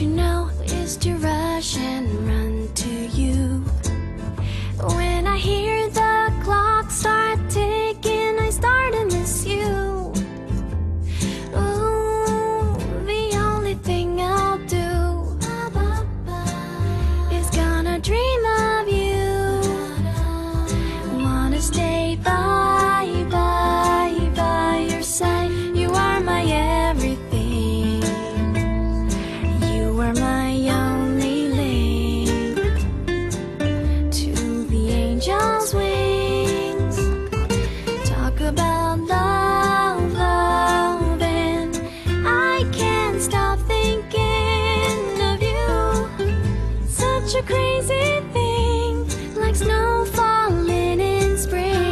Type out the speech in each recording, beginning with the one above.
to know is to rush and run to you. When I hear the clock start ticking, I start to miss you. Ooh, the only thing I'll do is gonna dream of you. Wanna stay by your side. You are my everything. You are my only link to the angel's wings. Talk about love, love, and I can't stop thinking of you. Such a crazy thing, like snow falling in spring.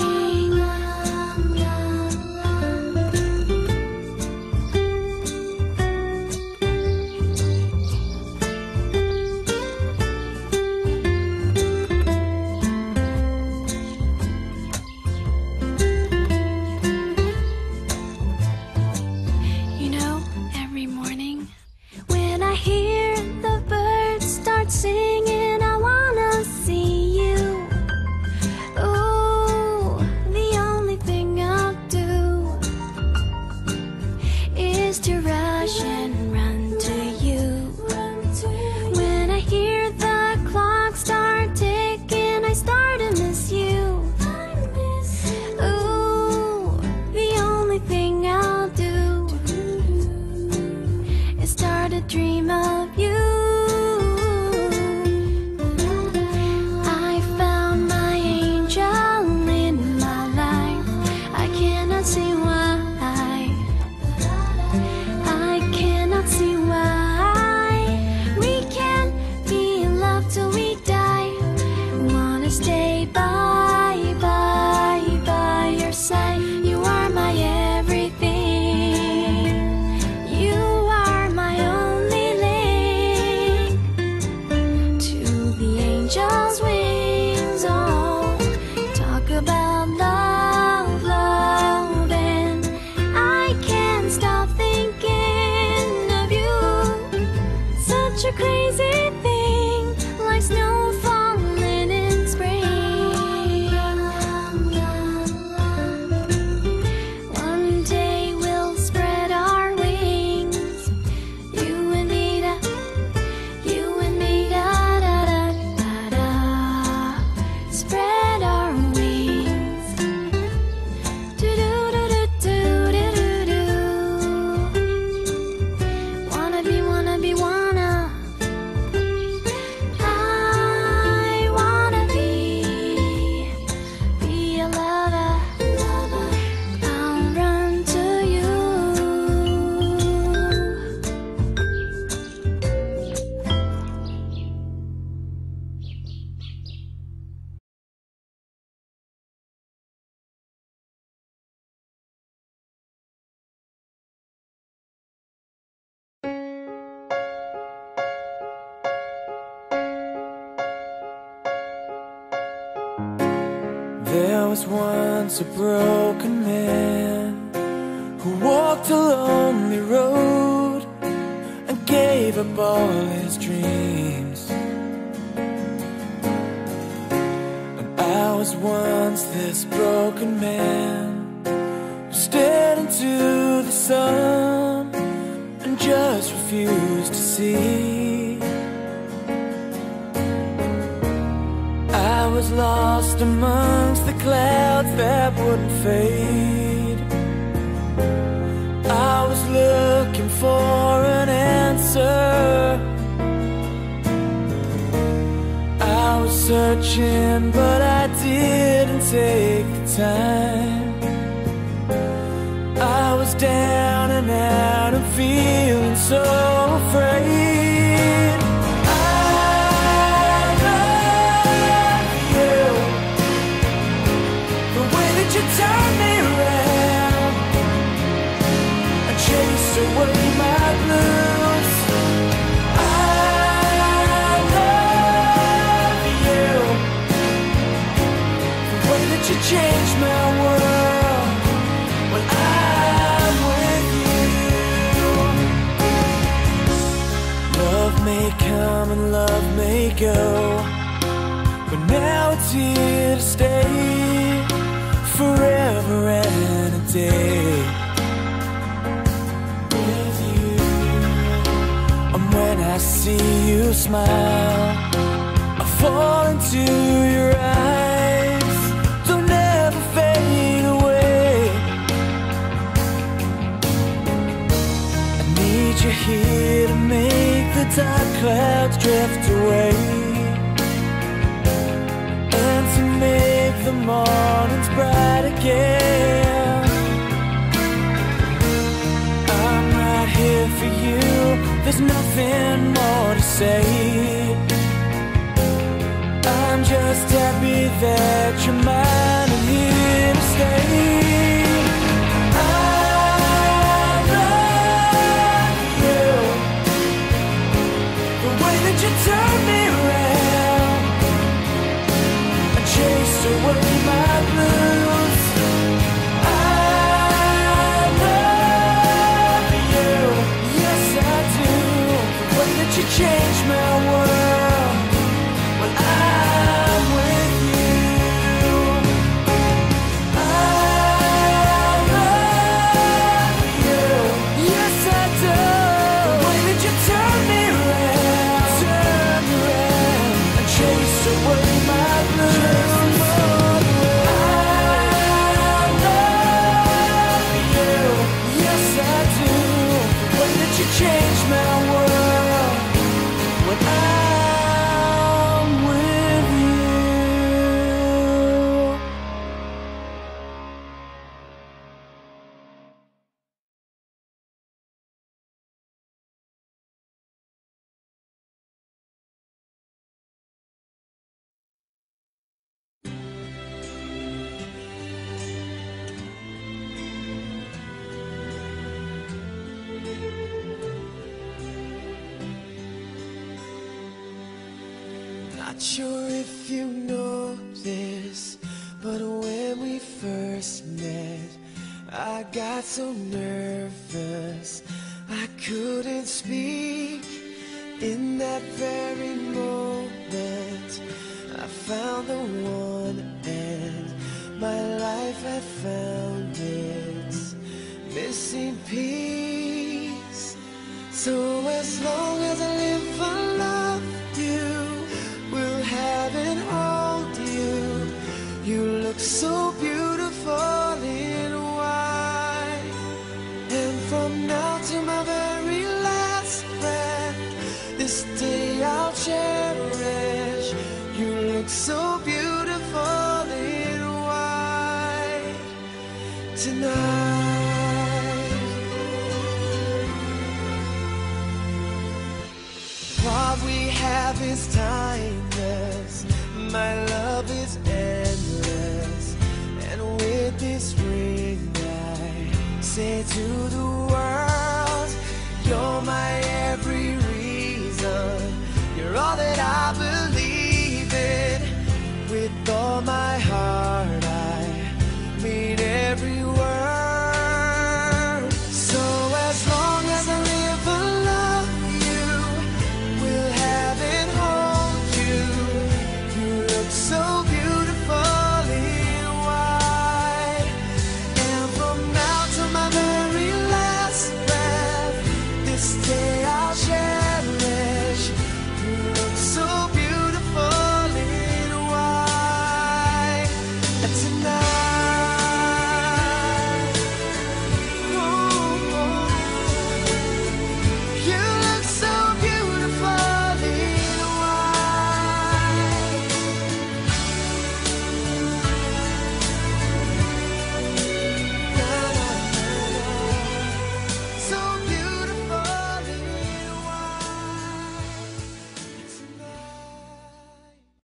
You know, every morning when I hear the birds start singing, I wanna see you. Oh, the only thing I'll do is to rush and run to you. When I hear the clock start ticking, I start to miss you. Ooh, the only thing I'll do is start to dream of you. I found my angel in my life. I cannot see why. I cannot see why we can't be in love till we die. Wanna stay by your side. You are my everything. You are my only link to the angel's wings. Oh, talk about love, love, and I can't stop thinking of you. Such a crazy thing, like snow falling in spring. One day we'll spread our wings, you and me, da, da, da, da, da. Spread our wings. Do do do do do do do. Wanna be, wanna be, wanna. I wanna be a lover. I'll run to you. There was once a broken man who walked a lonely road and gave up all his dreams. And I was once this broken man who stared into the sun and just refused to see. I was lost amongst the clouds that wouldn't fade. I was looking for an answer. I was searching, but I didn't take the time. I was down and out and feeling so afraid. You turn me around and chase away my blues. I love you, the way that you changed my world when I'm with you. may come and love may go, but now it's here to stay forever and a day with you. And when I see you smile, I fall into your eyes. They'll never fade away. I need you here to make the dark clouds drift away, and to make the mornings bright again. I'm right here for you, there's nothing more to say. I'm just happy that you're mine and here to stay. You turn me around and chase away my blues. I love you, yes I do. The way that you change my world when I'm with you. I love you, yes I do. The way that you turn me around, chase away my blues. I love you, yes I do. The way that you change my world when I'm with you. Not sure if you know this, but when we first met, I got so nervous I couldn't speak. In that very moment, I found the one, and my life had found its missing piece. So as long as I live, I love you, will have and hold you. You look so beautiful in white, and from now to my very last breath, this day I'll cherish. You look so beautiful in white tonight. What we have is timeless, my love is endless, and with this ring I say to the world, you're my